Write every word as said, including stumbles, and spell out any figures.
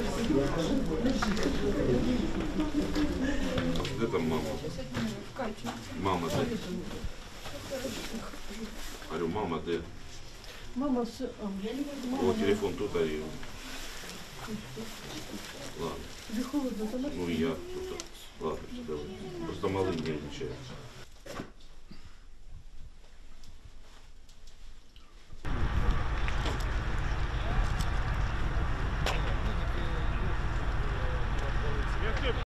Де там мама? Мама де? Говорю, мама де? Мама все. О, телефон тут, а ее. Ладно. Тебе холодно, Ну я тут. Ладно, все, давай. Просто малый нервничает.